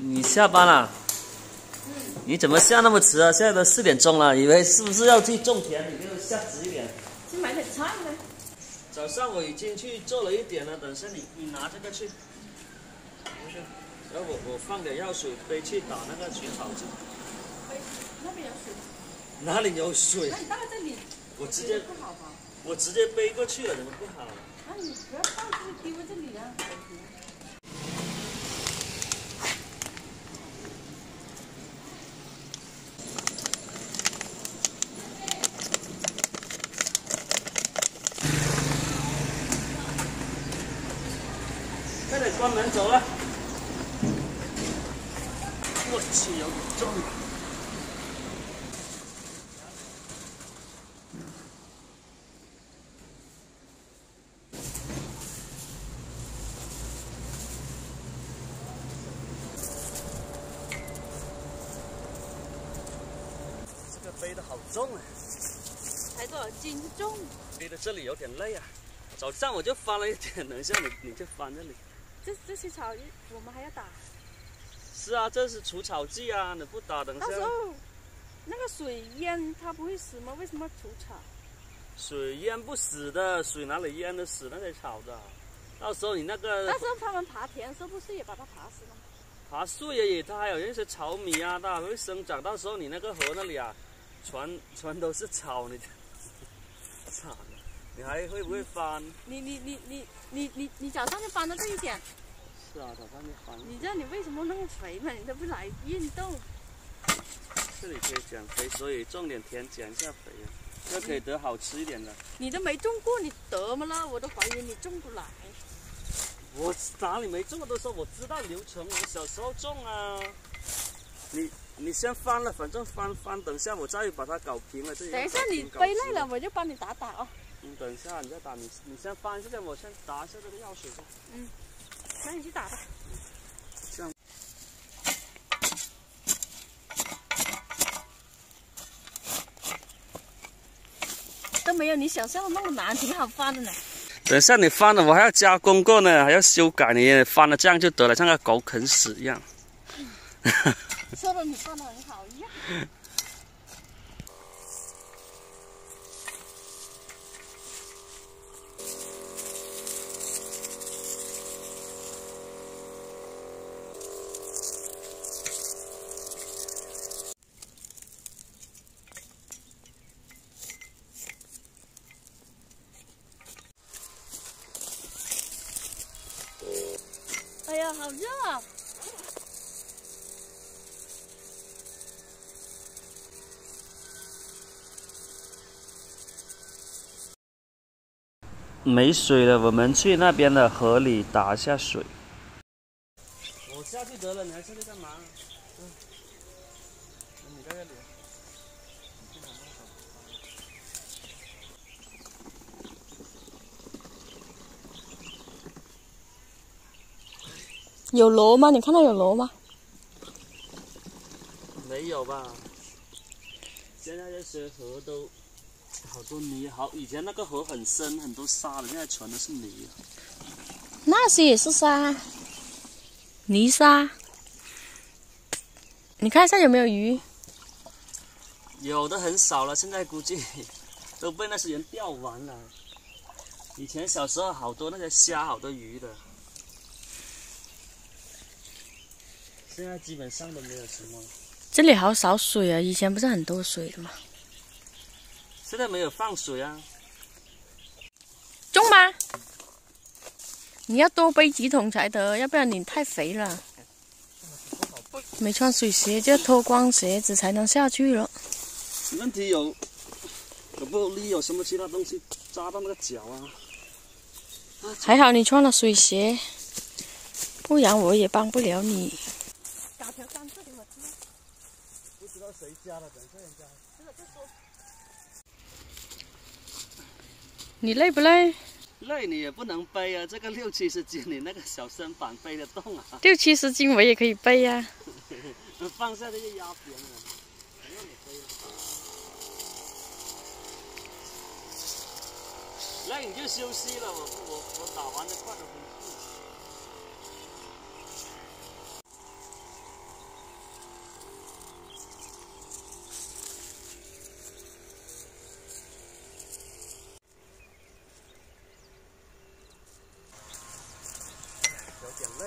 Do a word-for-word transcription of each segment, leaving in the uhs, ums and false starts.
你下班了？嗯。你怎么下那么迟啊？现在都四点钟了，以为是不是要去种田？你给我下迟一点。 去买点菜呢。 早上我已经去做了一点了，等下你你拿这个去。然后我我放点药水杯去打那个除草剂。 杯那边有水。 哪里有水？ 那你倒在这里。 我直接不好吧？ 我直接背过去了，怎么不好？ 那你不要倒这里，丢在这里啊。 快点关门走了！我去，有点重。这个背的好重啊！ 才多少斤重？ 背的这里有点累啊。早上我就翻了一点，等一下你你就翻这里。 这这些草我们还要打。 是啊，这是除草剂啊，你不打等下。 到时候那个水淹它不会死吗？为什么除草？ 水淹不死的，水哪里淹得死那些草的？到时候你那个。 到时候他们爬田，是不是也把它爬死了？ 爬树也，它还有一些草米啊，它还会生长。到时候你那个河那里啊，全全都是草，你惨了。你还会不会翻？ 你你你你你你你早上就翻到这一点。 是啊，早上就翻。 你知道你为什么那么肥吗？你都不来运动。 这里可以减肥，所以种点田减一下肥啊，这可以得好吃一点的。 你都没种过，你得么了？我都怀疑你种不来。 我哪里没种过？都说我知道流程，我小时候种啊。你你先翻了，反正翻翻，等下我再把它搞平了。 等一下你背累了，我就帮你打打哦。 嗯，等一下你再打，你你先翻这个，我先打一下这个药水吧。 嗯，那你去打吧。 这样。 都没有你想象的那么难，挺好翻的呢。 等一下你翻了，我还要加工过呢，还要修改。你翻了这样就得了，像个狗啃屎一样。 嗯、说的你翻的很好一样。哎呀，好热啊！ 没水了，我们去那边的河里打一下水。我下去得了，你还下去干嘛？嗯，你在这里。 有螺吗？你看到有螺吗？ 没有吧？现在这些河都好多泥，好以前那个河很深，很多沙的，现在全都是泥。 那些也是沙，泥沙。你看一下有没有鱼？ 有的很少了，现在估计都被那些人钓完了。以前小时候好多那些虾，好多鱼的。现在基本上都没有什么。 这里好少水啊，以前不是很多水的吗？ 现在没有放水啊。 种吗？你要多背几桶才得，要不然你太肥了。没穿水鞋就脱光鞋子才能下去了。 问题有有不力，有什么其他东西扎到那个脚啊？ 还好你穿了水鞋，不然我也帮不了你。打条甘蔗给我吃。 不知道谁家的，等下人家。 这个就说。你累不累？ 累你也不能背啊，这个六七十斤，你那个小身板背得动啊？ 六七十斤我也可以背呀、 啊。放下这个压扁了，不用你背了。累你就休息了，我我我打完就快点回去。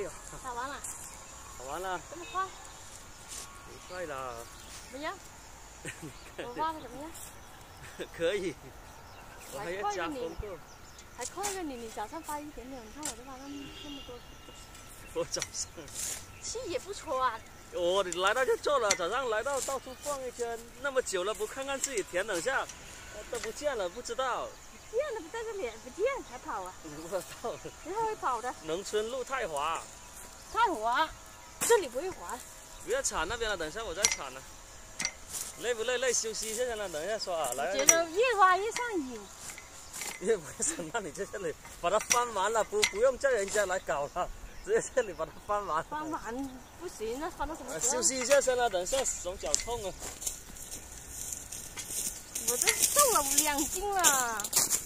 有。 打完了。 打完了。 这么快？ 很快啦。 怎么样？我画的怎么样？ 可以。我还要加工作。 还快过你，你早上发一点点，你看我都发那么那么多。 我早上。 气也不错啊。 我来到就做了，早上来到到处逛一圈，那么久了不看看自己田，等下都不见了，不知道。 不见了，不在这里，不见才跑啊！ 不知道。 谁会跑的？ 农村路太滑。 太滑，这里不会滑。 不要铲那边了，等一下我再铲了。累不累？累休息一下了，等一下说啊。来。 我觉得越滑越上瘾。 越不是，那你在这里把它翻完了，不不用叫人家来搞了。直接这里把它翻完， 翻完不行，那翻到什么时候？ 休息一下先了，等一下手脚痛了。 我这瘦了两斤了。 啊，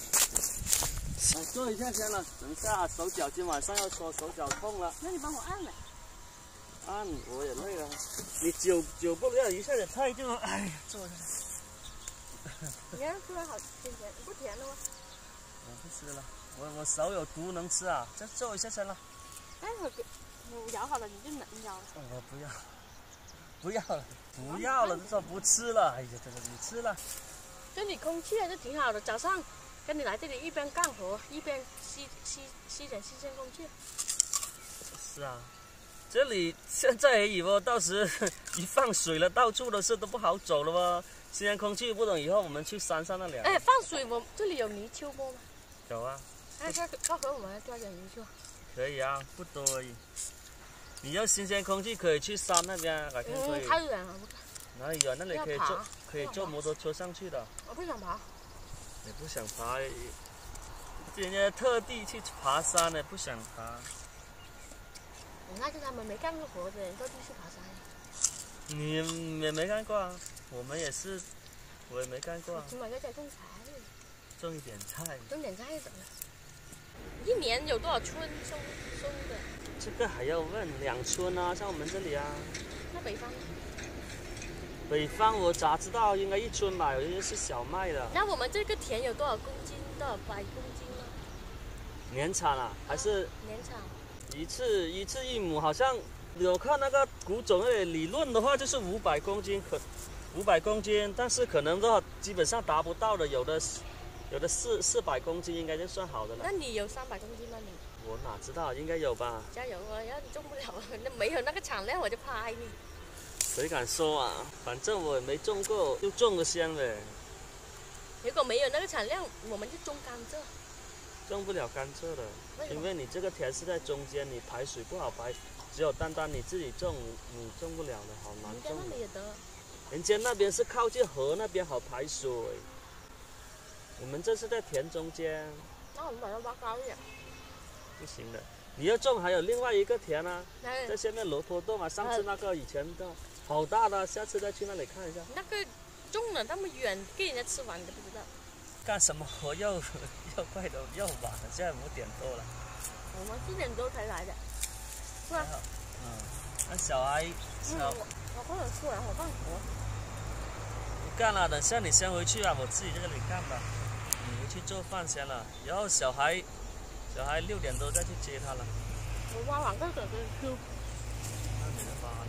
坐一下先了，等一下手脚今晚上要说手脚痛了。 那你帮我按了。 按我也累了，你久久不了一下子太就哎呀，坐下。 你看出来好甜甜，不甜了吗？ 我不吃了，我我手有毒能吃啊，再坐一下先了。 待会儿给我咬好了，你就能咬了。 我不要，不要了，不要了，就说不吃了。哎呀，这个你吃了。 这里空气还是挺好的，早上跟你来这里一边干活一边吸吸吸点新鲜空气。 是啊，这里现在而已哦，到时一放水了，到处都是，都不好走了哦。新鲜空气不懂，以后我们去山上那里。 哎，放水，我这里有泥鳅摸吗？ 有啊。 哎，到到时候我们来抓点泥鳅。 可以啊，不多而已。你要新鲜空气，可以去山那边，改天可以。 嗯，太远了。 哪里远？那里可以坐，可以坐摩托车上去的。 我不想爬。 你不想爬？人家特地去爬山呢，不想爬。 那是他们没干过活的人特地去爬山。 你也没干过啊？我们也是，我也没干过啊。 起码在家种菜。 种一点菜。 种点菜怎么了？一年有多少春收收的？ 这个还要问两春啊，像我们这里啊。 那北方呢？ 北方我咋知道？应该一春吧，有些是小麦的。 那我们这个田有多少公斤？多少百公斤呢？ 年产啊，还是？ 年产。 一次一次一亩，好像有看那个谷种类理论的话，就是五百公斤，可五百公斤，但是可能的话基本上达不到的，有的。有的四四百公斤应该就算好的了。 那你有三百公斤吗？你？ 我哪知道，应该有吧。 加油啊！要是种不了，那没有那个产量，我就拍你。 谁敢说啊？反正我也没种过，就种个先呗。 如果没有那个产量，我们就种甘蔗。 种不了甘蔗的，因为你这个田是在中间，你排水不好排，只有单单你自己种，你种不了的，好难种。 人家那里也得。 人家那边是靠近河那边好排水。我们这是在田中间， 那我们把它挖高一点。 不行的，你要种还有另外一个田啊， 在下面罗托洞啊，上次那个以前的好大的，下次再去那里看一下。 那个种了那么远，给人家吃完你都不知道。 干什么活又又快都又晚了，现在五点多了。 我们四点多才来的，是吧？ 嗯，那小孩小， 嗯、我我不能吃完我干活。 不干了，等下你先回去啊，我自己在这里干吧。你回去做饭先了，然后小孩，小孩六点多再去接他了。 我挖完这个给你吃。 那你就挖了。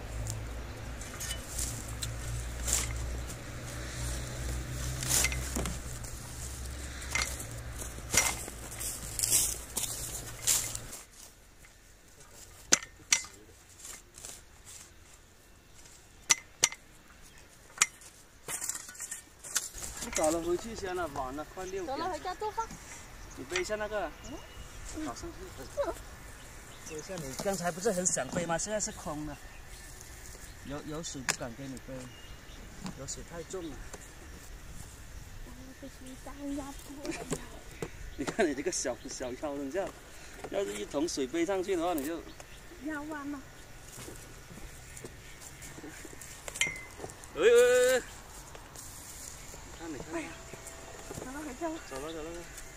早了，回去先了，晚了，快六点。 走了，回家做饭。 你背一下那个。嗯。好上去。背一下，你刚才不是很想背吗？现在是空的。有有水不敢给你背，有水太重了。你看你这个小小腰，等下，要是一桶水背上去的话，你就腰弯了。 喂喂喂！看你看， 走了，回家了。 走了走了。